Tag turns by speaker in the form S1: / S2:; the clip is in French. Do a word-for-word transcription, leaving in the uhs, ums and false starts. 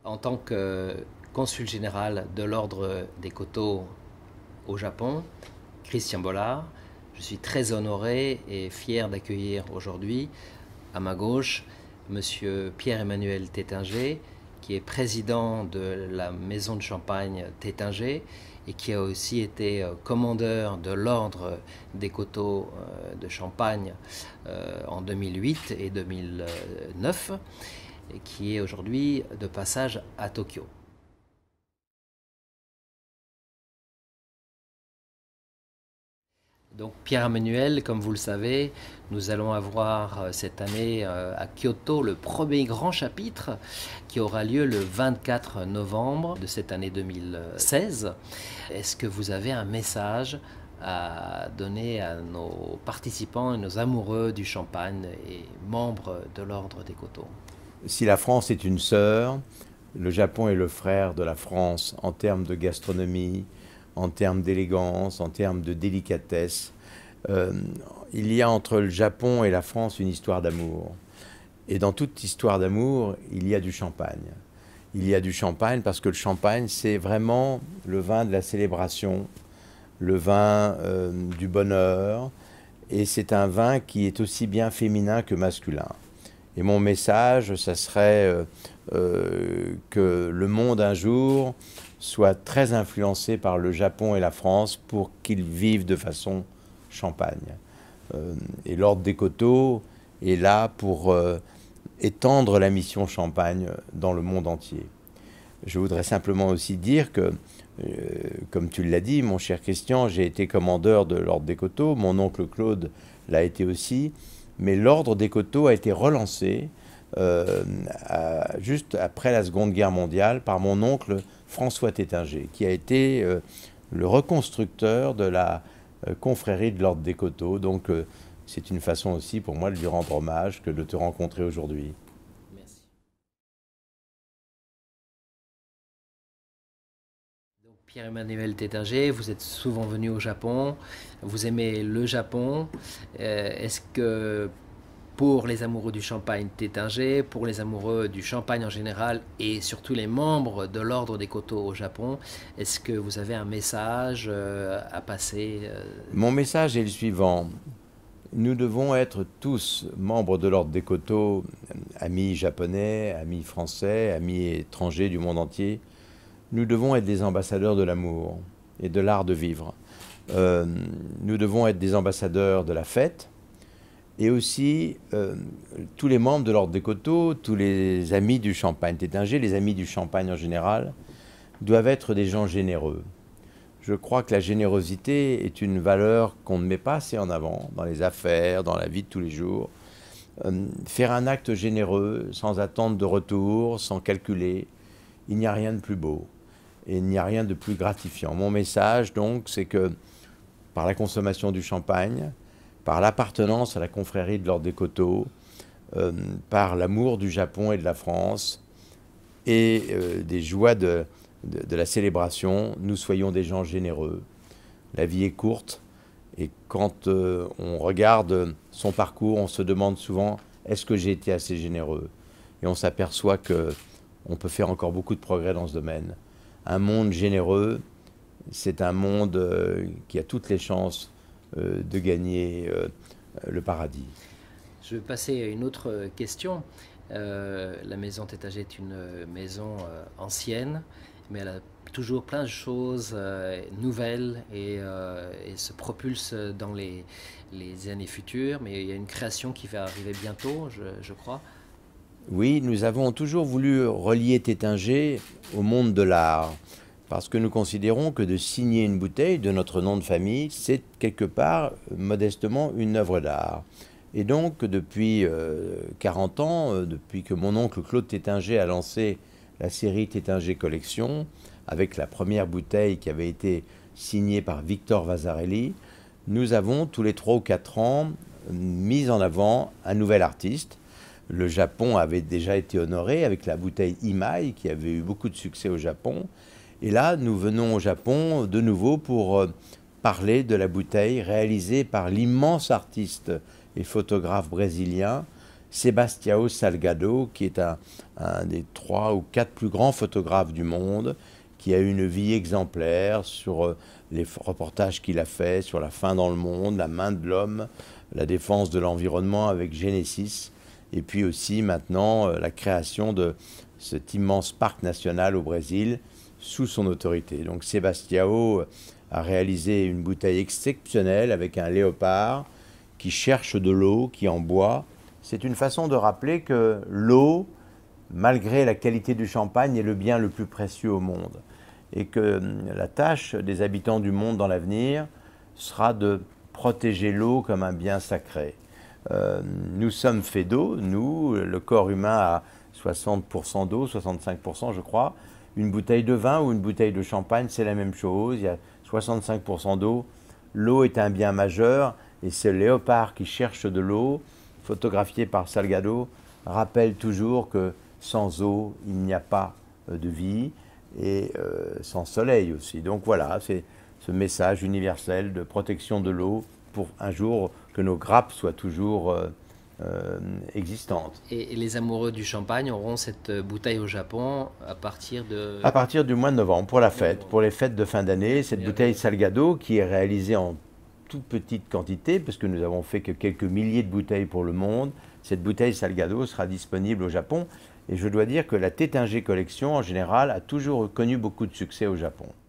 S1: En tant que consul général de l'Ordre des Coteaux au Japon, Christian Bollard, je suis très honoré et fier d'accueillir aujourd'hui à ma gauche Monsieur Pierre-Emmanuel Tétinger, qui est président de la maison de champagne Tétinger et qui a aussi été commandeur de l'Ordre des Coteaux de Champagne en deux mille huit et deux mille neuf, et qui est aujourd'hui de passage à Tokyo. Donc Pierre-Emmanuel, comme vous le savez, nous allons avoir cette année à Kyoto le premier grand chapitre qui aura lieu le vingt-quatre novembre de cette année deux mille seize. Est-ce que vous avez un message à donner à nos participants et nos amoureux du champagne et membres de l'Ordre des Coteaux?
S2: Si la France est une sœur, le Japon est le frère de la France en termes de gastronomie, en termes d'élégance, en termes de délicatesse. Euh, il y a entre le Japon et la France une histoire d'amour. Et dans toute histoire d'amour, il y a du champagne. Il y a du champagne parce que le champagne, c'est vraiment le vin de la célébration, le vin euh, du bonheur. Et c'est un vin qui est aussi bien féminin que masculin. Et mon message, ça serait euh, euh, que le monde un jour soit très influencé par le Japon et la France pour qu'ils vivent de façon champagne. Euh, et l'Ordre des Coteaux est là pour euh, étendre la mission champagne dans le monde entier. Je voudrais simplement aussi dire que, euh, comme tu l'as dit, mon cher Christian, j'ai été commandeur de l'Ordre des Coteaux, mon oncle Claude l'a été aussi. Mais l'Ordre des Coteaux a été relancé euh, à, juste après la Seconde Guerre mondiale par mon oncle François Tétinger, qui a été euh, le reconstructeur de la euh, confrérie de l'Ordre des Coteaux. Donc euh, c'est une façon aussi pour moi de lui rendre hommage que de te rencontrer aujourd'hui.
S1: Merci. Donc Pierre-Emmanuel Tétinger, vous êtes souvent venu au Japon, vous aimez le Japon. Euh, Est-ce que pour les amoureux du champagne Tétinger, pour les amoureux du champagne en général et surtout les membres de l'Ordre des Coteaux au Japon, est-ce que vous avez un message euh, à passer euh...
S2: Mon message est le suivant. Nous devons être tous membres de l'Ordre des Coteaux, amis japonais, amis français, amis étrangers du monde entier. Nous devons être des ambassadeurs de l'amour et de l'art de vivre. Euh, nous devons être des ambassadeurs de la fête. Et aussi, euh, tous les membres de l'Ordre des Coteaux, tous les amis du champagne Tétinger, les amis du champagne en général, doivent être des gens généreux. Je crois que la générosité est une valeur qu'on ne met pas assez en avant dans les affaires, dans la vie de tous les jours. Euh, faire un acte généreux, sans attendre de retour, sans calculer, il n'y a rien de plus beau et il n'y a rien de plus gratifiant. Mon message, donc, c'est que par la consommation du champagne, par l'appartenance à la confrérie de l'Ordre des Coteaux, euh, par l'amour du Japon et de la France et euh, des joies de, de, de la célébration, nous soyons des gens généreux. La vie est courte et quand euh, on regarde son parcours, on se demande souvent « est-ce que j'ai été assez généreux ?» Et on s'aperçoit qu'on peut faire encore beaucoup de progrès dans ce domaine. Un monde généreux, c'est un monde euh, qui a toutes les chances Euh, de gagner euh, le paradis.
S1: Je vais passer à une autre question. Euh, la maison Tétinger est une maison euh, ancienne, mais elle a toujours plein de choses euh, nouvelles et, euh, et se propulse dans les, les années futures. Mais il y a une création qui va arriver bientôt, je, je crois.
S2: Oui, nous avons toujours voulu relier Tétinger au monde de l'art. Parce que nous considérons que de signer une bouteille de notre nom de famille, c'est quelque part, modestement, une œuvre d'art. Et donc, depuis euh, quarante ans, euh, depuis que mon oncle Claude Tétinger a lancé la série Tétinger Collection, avec la première bouteille qui avait été signée par Victor Vasarely, nous avons, tous les trois ou quatre ans, mis en avant un nouvel artiste. Le Japon avait déjà été honoré avec la bouteille Imai, qui avait eu beaucoup de succès au Japon. Et là, nous venons au Japon de nouveau pour euh, parler de la bouteille réalisée par l'immense artiste et photographe brésilien Sebastião Salgado, qui est un, un des trois ou quatre plus grands photographes du monde, qui a eu une vie exemplaire sur les reportages qu'il a fait sur la faim dans le monde, la main de l'homme, la défense de l'environnement avec Genesis, et puis aussi maintenant la création de cet immense parc national au Brésil sous son autorité. Donc Sebastião a réalisé une bouteille exceptionnelle avec un léopard qui cherche de l'eau, qui en boit. C'est une façon de rappeler que l'eau, malgré la qualité du champagne, est le bien le plus précieux au monde. Et que la tâche des habitants du monde dans l'avenir sera de protéger l'eau comme un bien sacré. Euh, nous sommes faits d'eau, nous, le corps humain a soixante pour cent d'eau, soixante-cinq pour cent je crois. Une bouteille de vin ou une bouteille de champagne, c'est la même chose, il y a soixante-cinq pour cent d'eau. L'eau est un bien majeur et ce léopard qui cherche de l'eau, photographié par Salgado, rappelle toujours que sans eau, il n'y a pas de vie, et euh, sans soleil aussi. Donc voilà, c'est ce message universel de protection de l'eau pour un jour que nos grappes soient toujours euh, euh, existantes.
S1: Et, et les amoureux du champagne auront cette bouteille au Japon à partir de...
S2: À partir du mois de novembre, pour la fête, pour les fêtes de fin d'année, cette bouteille Salgado qui est réalisée en toute petite quantité, parce que nous avons fait que quelques milliers de bouteilles pour le monde, cette bouteille Salgado sera disponible au Japon. Et je dois dire que la Taittinger Collection, en général, a toujours connu beaucoup de succès au Japon.